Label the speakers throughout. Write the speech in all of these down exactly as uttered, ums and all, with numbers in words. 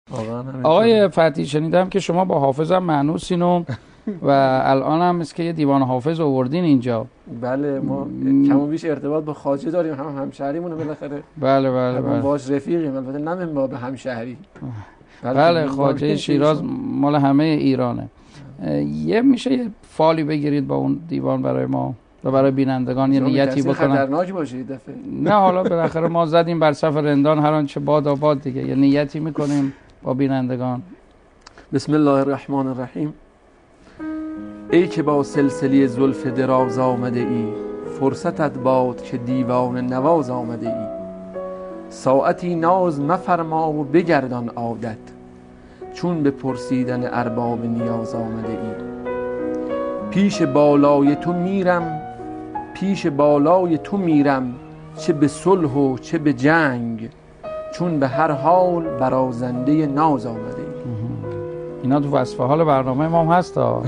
Speaker 1: آقای فتحی شنیدم که شما با حافظم مانوسین و و الان هم است که یه دیوان حافظ آوردین اینجا.
Speaker 2: بله ما کم و بیش ارتباط با خواجه داریم، هم همشهریمونه بالاخره.
Speaker 1: بله بله بله
Speaker 2: باش رفیقیم، البته نه من با به همشهری.
Speaker 1: بله خواجه شیراز مال همه ایرانه. یه میشه یه فالی بگیرید با اون دیوان برای ما و برای بینندگان یه نیتی بکنن.
Speaker 2: خطرناک باشه دفعه.
Speaker 1: نه حالا بالاخره ما زدیم بر صف رندان هر آنچه باد آباد دیگه، یه نیتی میکنیم با بینندگان.
Speaker 2: بسم الله الرحمن الرحیم. ای که با سلسله زلف دراز آمده ای، فرصتت باد که دیوان نواز آمده ای. ساعتی ناز مفرما و بگردان عادت، چون به پرسیدن ارباب نیاز آمده ای. پیش بالای تو میرم پیش بالای تو میرم چه به صلح و چه به جنگ، چون به هر حال برازنده ناز آمده ای.
Speaker 1: اینا تو وصف حال برنامه ما هم هست ها.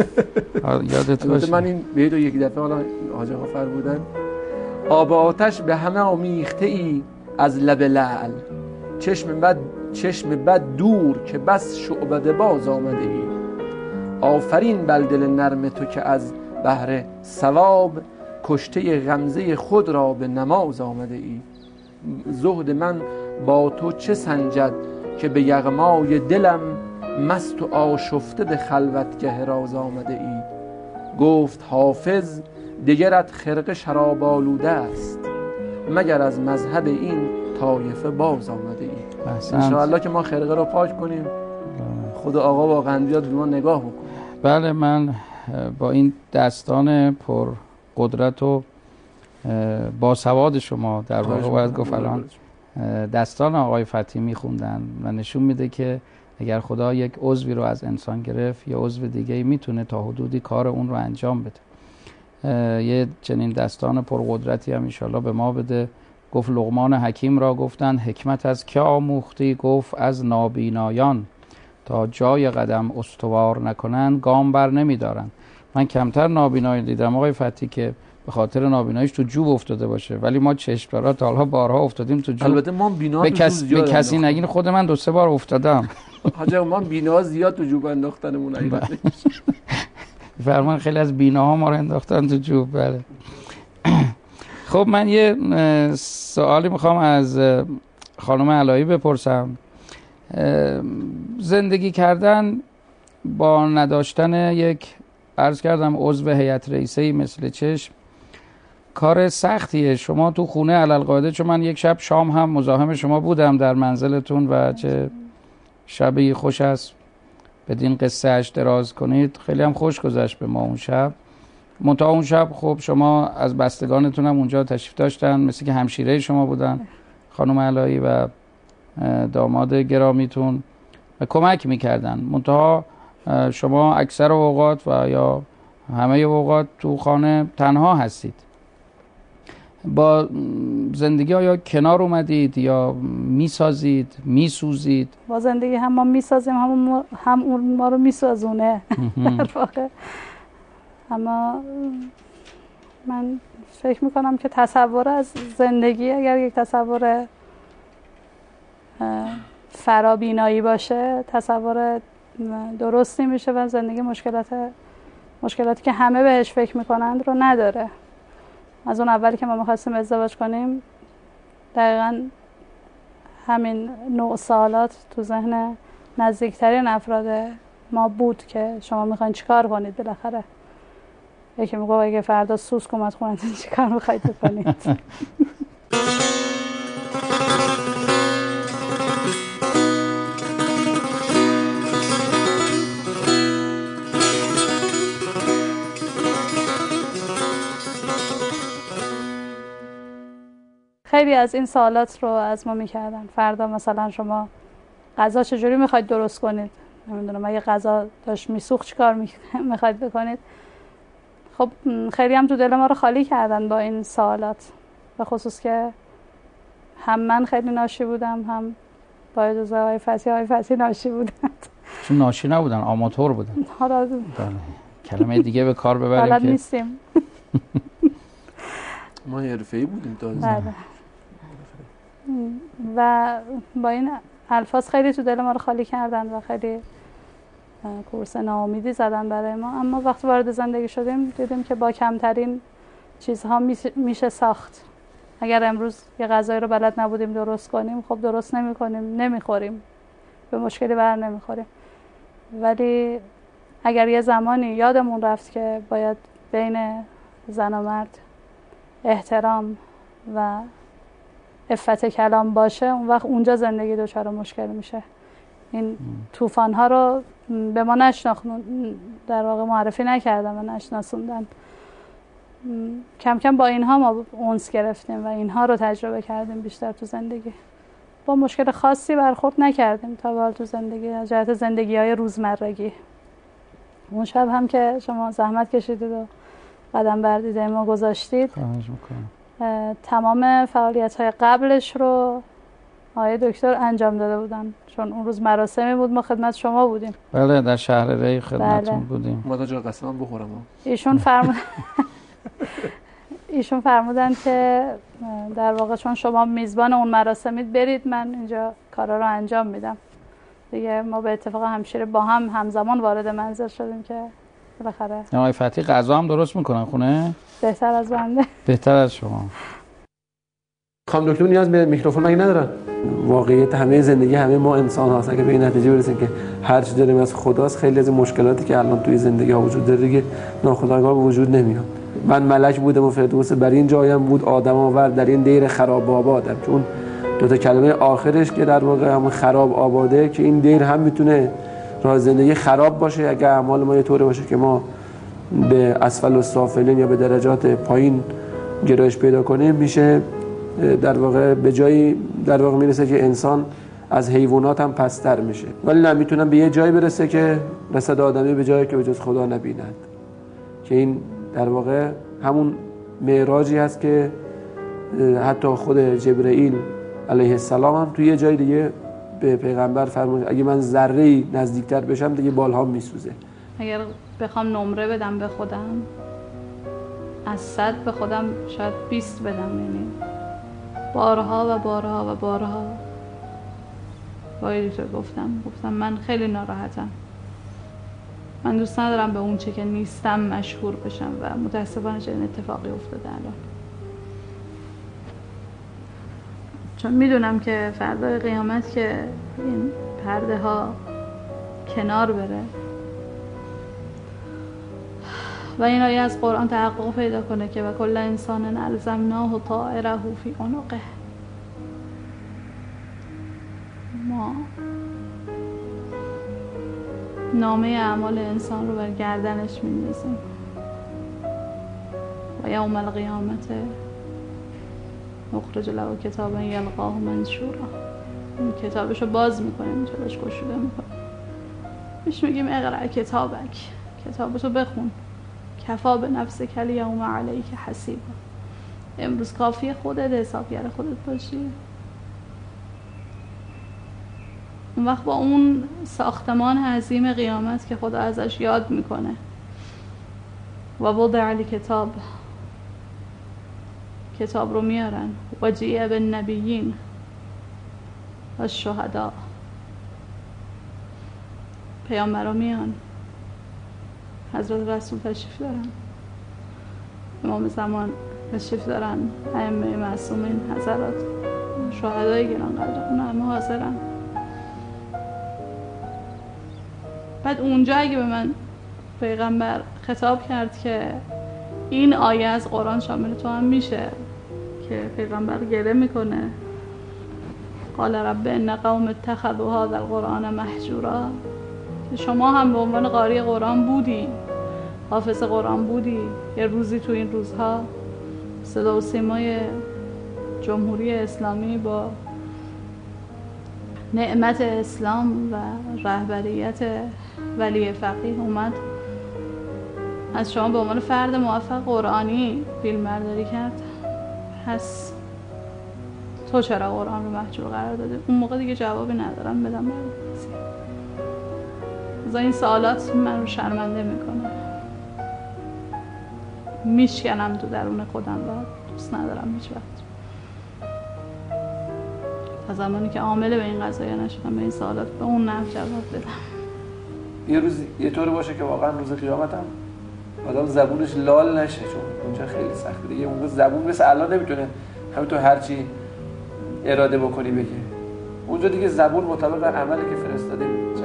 Speaker 1: یادت باشه.
Speaker 2: من این بیت رو یک دفعه حالا حاج غفر بودن، آب آتش به همه آمیخته ای از لب لعل، چشم بد چشم بد دور که بس شعبده باز آمده ای. آفرین بر دل نرم تو که از بهر ثواب، کشته غمزه خود را به نماز آمده ای. زهد من با تو چه سنجد که به یغمای دلم، مست و آشفته به خلوتگه راز آمده ای. گفت حافظ دگرت خرقه شراب آلوده است، مگر از مذهب این طایفه باز آمده ای. انشاءالله که ما خرقه رو پاک کنیم، خود آقا با قندیات به ما نگاه بکن.
Speaker 1: بله من با این دستان پر قدرت و با سواد شما در واقع باید گفت الان دستان آقای فتحی میخوندن و نشون میده که اگر خدا یک عضوی رو از انسان گرفت یا عضو دیگه میتونه تا حدودی کار اون رو انجام بده. یه چنین دستان پرقدرتی هم انشالله به ما بده. گفت لقمان حکیم را گفتن حکمت از که آموختی، گفت از نابینایان، تا جای قدم استوار نکنن گام بر نمیدارن. من کمتر نابینایی دیدم آقای فتحی که به خاطر نابیناییش تو جوب افتاده باشه، ولی ما چشم‌دارا تا حالا بارها افتادیم تو جوب.
Speaker 2: البته ما بینا
Speaker 1: به, کس... به کسی نگین، خود من دو سه بار افتادم.
Speaker 2: حاجی ما بینا زیاد تو جوب انداختنمون حقیقتا.
Speaker 1: فرمان خیلی از بیناها ما رو انداختن تو جوب. بله. خب من یه سوالی میخوام از خانم علایی بپرسم. زندگی کردن با نداشتن یک عرض کردم عضو هیئت رئیسه‌ای مثل چشم کار سختیه. شما تو خونه علالقاعده، چون من یک شب شام هم مزاحم شما بودم در منزلتون و چه شبی خوش است بدین قصه اش دراز کنید، خیلی هم خوش گذشت به ما اون شب. منتها اون شب خب شما از بستگانتون هم اونجا تشریف داشتن، مثل که همشیره شما بودن خانم علایی و داماد گرامیتون و کمک میکردن. منتها شما اکثر اوقات و یا همه اوقات تو خانه تنها هستید. با زندگی آیا کنار اومدید یا میسازید میسوزید؟
Speaker 3: با زندگی هم ما میسازیم هم, هم اون ما رو میسازونه. اما من فکر میکنم که تصور از زندگی اگر یک تصور فرابینایی باشه تصور درستی میشه و زندگی مشکلات مشکلاتی که همه بهش فکر میکنند رو نداره. از اون اولی که ما میخواستیم ازدواج کنیم دقیقا همین نوع سوالات تو ذهن نزدیکترین افراد ما بود که شما میخواین چیکار کنید. بالاخره یکی میگه اگه فردا سوسک اومد خونتون چیکار میخواید بکنید؟ خیلی از این سوالات رو از ما میکردن. فردا مثلا شما غذا چجوری میخواید درست کنید؟ نمیدونم اگه غذا داشت میسوخت چیکار میخواید بکنید؟ خب خیلی هم تو دل ما رو خالی کردن با این سوالات، به خصوص که هم من خیلی ناشی بودم هم با اجازه آقای فتحی آقای فتحی ناشی بودن.
Speaker 1: چون ناشی نبودن، آماتور بودن.
Speaker 3: حالا
Speaker 1: کلمه دیگه به کار ببریم
Speaker 3: حالا
Speaker 1: که
Speaker 3: نیستیم.
Speaker 2: ما حرفه‌ای بودیم تا
Speaker 3: بله. و با این الفاظ خیلی تو دل ما رو خالی کردن و خیلی کورس ناامیدی زدن برای ما، اما وقتی وارد زندگی شدیم دیدیم که با کمترین چیزها میشه ساخت. اگر امروز یه غذایی رو بلد نبودیم درست کنیم، خب درست نمی کنیم، نمیخوریم، به مشکلی بر نمیخوریم. ولی اگر یه زمانی یادمون رفت که باید بین زن و مرد احترام و عفت کلام باشه، اون وقت اونجا زندگی دچار مشکل میشه. این طوفان ها رو به ما نشناختن، در واقع معرفی نکردن و نشناسوندن. کم کم با اینها ما اونس گرفتیم و اینها رو تجربه کردیم بیشتر تو زندگی. با مشکل خاصی برخورد نکردیم تا به حال تو زندگی، از جهت زندگی های روزمرگی. اون شب هم که شما زحمت کشیدید و قدم بر دیده ما گذاشتید، تمام فعالیت های قبلش رو آقای دکتر انجام داده بودن، چون اون روز مراسمی بود ما خدمت شما بودیم.
Speaker 1: بله در شهر ری خدمتتون
Speaker 3: بله.
Speaker 1: بودیم.
Speaker 2: ما تا جا قسمم بخورم.
Speaker 3: ایشون فرمودن ایشون فرمودن که در واقع چون شما میزبان اون مراسمید برید، من اینجا کارا رو انجام میدم. دیگه ما به اتفاق همشیره با هم همزمان وارد منزل شدیم که بالاخره.
Speaker 1: آقای فتحی غذا هم درست میکنن خونه؟
Speaker 3: بهتر از بنده.
Speaker 1: بهتر از شما.
Speaker 2: خانم دکتر نیاز به میکروفون مگه ندارن؟
Speaker 4: واقعیت همه زندگی همه ما انسان هاست. اگه به این نتیجه برسیم که هر چی داریم از خداست، خیلی از مشکلاتی که الان توی زندگی ها وجود داره دیگه ناخودآگاه به وجود نمیاد. من ملک بودم و فردوس بر این جایم بود، آدم آورد در این دیر خراب آبادم. چون دو تا کلمه آخرش که در واقع همون خراب آباده، که این دیر هم میتونه راه زندگی خراب باشه اگه اعمال ما یه طوری باشه که ما به اسفل السافلین یا به درجات پایین گرایش پیدا کنیم، میشه در واقع به جایی در واقع میرسه که انسان از حیوانات هم پستر میشه. ولی نه، میتونم به یه جایی برسه که رسد آدمی به جایی که به جز خدا نبیند، که این در واقع همون معراجی هست که حتی خود جبرئیل علیه السلام هم توی یه جای دیگه به پیغمبر فرمود اگه من ذره‌ای نزدیکتر بشم دیگه بالهام میسوزه.
Speaker 3: اگر بخوام نمره بدم به خودم، از صد به خودم شاید بیست بدم. یعنی بارها و بارها و بارها با ایدیتور گفتم گفتم من خیلی ناراحتم، من دوست ندارم به اون چه که نیستم مشهور بشم و متاسفانه چنین اتفاقی افتاده الان. چون میدونم که فردای قیامت که این پرده ها کنار بره و این آیه از قرآن تحقق پیدا کنه که و کل انسان الزمناه طائره فی عنقه، ما نامه اعمال انسان رو بر گردنش میندازیم و یوم القیامت نخرج له کتابا یلقاه منشورا، این کتابش رو باز میکنیم، جلوش گشوده میکنیم، بهش میگیم اقرأ کتابک، کتابتو بخون، کفا به نفسک الیوم علیک حسیبا، امروز کافیه خودت حسابگر خودت باشی. اون وقت با اون ساختمان عظیم قیامت که خدا ازش یاد میکنه و وضع علی کتاب، کتاب رو میارن و جیع بالنبیین و شهدا، پیامبرا میان، حضرت رسول تشریف دارن، امام زمان تشریف دارن، ائمه معصومین، حضرات شهدای گران قدر، اون همه حاضرن. بعد اونجا اگه به من پیغمبر خطاب کرد که این آیه از قرآن شامل تو هم میشه، که پیغمبر گله میکنه قال رب ان قوم اتخذوا هذا القرآن مهجورا، که شما هم به عنوان قاری قرآن بودی، حافظ قرآن بودی، یه روزی تو این روزها صدا و سیمای جمهوری اسلامی با نعمت اسلام و رهبریت ولی فقیه اومد از شما به عنوان فرد موفق قرآنی فیلم برداری کرد، پس تو چرا قرآن رو محجور قرار داده؟ اون موقع دیگه جوابی ندارم بدم برای کسی. از این سوالات من رو شرمنده میکنه، میشکنم تو درون خودم و دوست ندارم هیچ وقت. تا زمانی که عامل به این قضايا نشدم به این سوالات به اون نحو جواب بدم.
Speaker 4: یه روز یه طور باشه که واقعا روز قیامت هم آدم زبونش لال نشه، چون اونجا خیلی سخته دیگه. اون زبون مثل الان نمیتونه همینطور هرچی اراده بکنی بگی. اونجا دیگه زبون مطابق عملی که فرستادیم